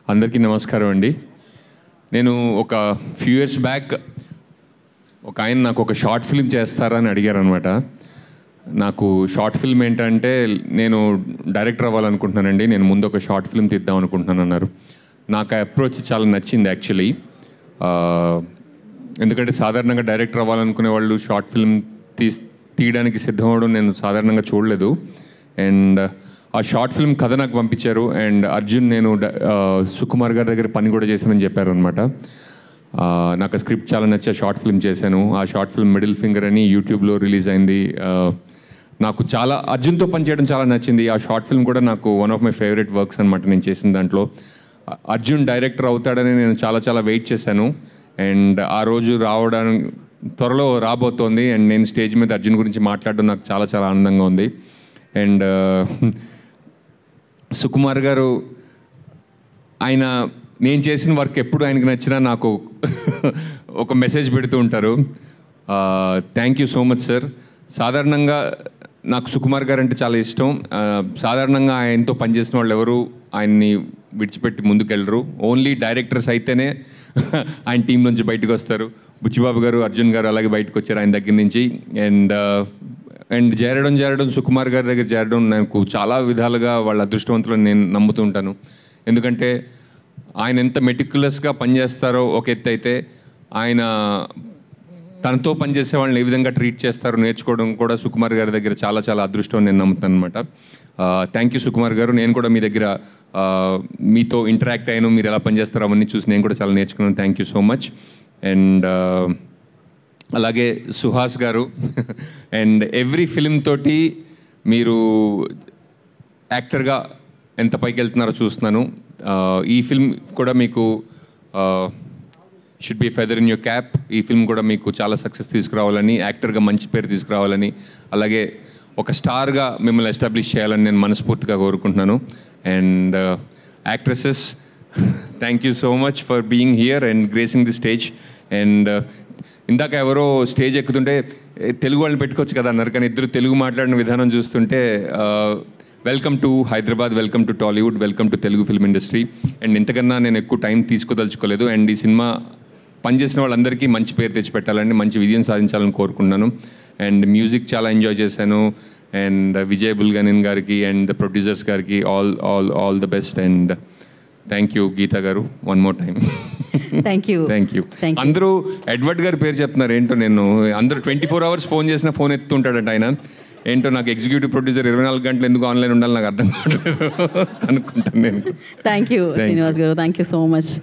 అందరికీ నమస్కారం అండి. నేను ఒక ఫ్యూ ఇయర్స్ బ్యాక్ ఒక ఆయన నాకు ఒక షార్ట్ ఫిల్మ్ చేస్తారా అని అడిగారనమాట. నాకు షార్ట్ ఫిల్మ్ ఏంటంటే నేను డైరెక్టర్ అవ్వాలనుకుంటున్నానండి, నేను ముందు ఒక షార్ట్ ఫిల్మ్ తీద్దాం అనుకుంటున్నాను అన్నారు. నాకు ఆ అప్రోచ్ చాలా నచ్చింది యాక్చువల్లీ. ఎందుకంటే సాధారణంగా డైరెక్టర్ అవ్వాలనుకునే వాళ్ళు షార్ట్ ఫిల్మ్ తీయడానికి సిద్ధం అవ్వడం నేను సాధారణంగా చూడలేదు. అండ్ ఆ షార్ట్ ఫిల్మ్ కథ నాకు పంపించారు. అండ్ అర్జున్ నేను సుకుమార్ గారి దగ్గర పని కూడా చేశానని చెప్పారు అనమాట. నాకు ఆ స్క్రిప్ట్ చాలా నచ్చి ఆ షార్ట్ ఫిల్మ్ చేశాను. ఆ షార్ట్ ఫిల్మ్ మిడిల్ ఫింగర్ అని యూట్యూబ్లో రిలీజ్ అయింది. నాకు చాలా అర్జున్తో పనిచేయడం చాలా నచ్చింది. ఆ షార్ట్ ఫిల్మ్ కూడా నాకు one of my favourite works అనమాట నేను చేసిన దాంట్లో. అర్జున్ డైరెక్టర్ అవుతాడని నేను చాలా చాలా వెయిట్ చేశాను. అండ్ ఆ రోజు రావడానికి త్వరలో రాబోతోంది. అండ్ నేను స్టేజ్ మీద అర్జున్ గురించి మాట్లాడడం నాకు చాలా చాలా ఆనందంగా ఉంది. అండ్ సుకుమార్ గారు ఆయన నేను చేసిన వర్క్ ఎప్పుడు ఆయనకు నచ్చినా నాకు ఒక మెసేజ్ పెడుతూ ఉంటారు. Thank you so much sir. సాధారణంగా నాకు సుకుమార్ గారు అంటే చాలా ఇష్టం. సాధారణంగా ఆయనతో పనిచేసిన వాళ్ళు ఎవరు ఆయన్ని విడిచిపెట్టి ముందుకెళ్ళరు. ఓన్లీ డైరెక్టర్స్ అయితేనే ఆయన టీం నుంచి బయటకు వస్తారు. బుచ్చిబాబు గారు, అర్జున్ గారు అలాగే బయటకు వచ్చారు ఆయన దగ్గర నుంచి. అండ్ చేరడం సుకుమార్ గారి దగ్గర చేరడం నాకు చాలా విధాలుగా వాళ్ళ అదృష్టవంతులు నేను నమ్ముతూ ఉంటాను. ఎందుకంటే ఆయన ఎంత మెటిక్యులస్గా పనిచేస్తారో ఒక ఎత్తు అయితే, ఆయన తనతో పనిచేసే వాళ్ళని ఏ విధంగా ట్రీట్ చేస్తారో నేర్చుకోవడం కూడా సుకుమార్ గారి దగ్గర చాలా చాలా అదృష్టం నేను నమ్ముతాను అనమాట. థ్యాంక్ యూ సుకుమార్ గారు. నేను కూడా మీ దగ్గర మీతో ఇంటరాక్ట్ అయ్యాను, మీరు ఎలా పనిచేస్తారో అవన్నీ చూసి నేను కూడా చాలా నేర్చుకున్నాను. Thank you so much. And అలాగే సుహాస్ గారు అండ్ ఎవ్రీ ఫిలిం తోటి మీరు యాక్టర్గా ఎంత పైకి వెళ్తున్నారో చూస్తున్నాను. ఈ ఫిల్మ్ కూడా మీకు should be feather in your cap. ఈ ఫిల్మ్ కూడా మీకు చాలా సక్సెస్ తీసుకురావాలని, యాక్టర్గా మంచి పేరు తీసుకురావాలని, అలాగే ఒక స్టార్గా మిమ్మల్ని ఎస్టాబ్లిష్ చేయాలని నేను మనస్ఫూర్తిగా కోరుకుంటున్నాను. And actresses, thank you so much for being here and gracing the stage. And ఇందాక ఎవరో స్టేజ్ ఎక్కుతుంటే తెలుగు వాళ్ళని పెట్టుకోవచ్చు కదా అన్నారు, కానీ ఇద్దరు తెలుగు మాట్లాడిన విధానం చూస్తుంటే welcome to Hyderabad, welcome to Tollywood, welcome to Telugu film industry. And ఇంతకన్నా నేను ఎక్కువ టైం తీసుకోదలుచుకోలేదు. అండ్ ఈ సినిమా పనిచేసిన వాళ్ళందరికీ మంచి పేరు తెచ్చిపెట్టాలని, మంచి విజయం సాధించాలని కోరుకుంటున్నాను. అండ్ మ్యూజిక్ చాలా ఎంజాయ్ చేశాను. అండ్ విజయ్ బుల్గనిన్ గారికి అండ్ ప్రొడ్యూసర్స్ గారికి all the best. And thank you Geetha garu, one more time thank you. అందరూ ఎడ్వర్డ్ గారి పేరు చెప్తున్నారు ఏంటో. నేను అందరూ 24 hours ఫోన్ చేసినా ఫోన్ ఎత్తుంటాడంట ఆయన. ఏంటో నాకు ఎగ్జిక్యూటివ్ ప్రొడ్యూసర్ 24 గంటలు ఎందుకు ఆన్లైన్ ఉండాలి నాకు అర్థం కావట్లేదు. కనుక్కుంటాను నేను. థ్యాంక్ యూ శ్రీనివాస్ గారు, థ్యాంక్ యూ సో మచ్.